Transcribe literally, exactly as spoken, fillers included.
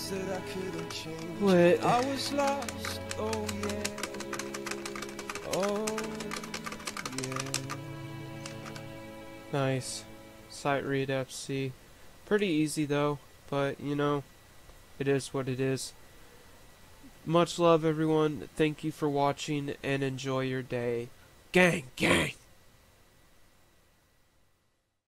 that I couldn't change. Wait. I was lost, oh yeah. Oh yeah. Nice. Sight read F C. Pretty easy though, but you know, it is what it is. Much love everyone. Thank you for watching and enjoy your day. Gang, gang.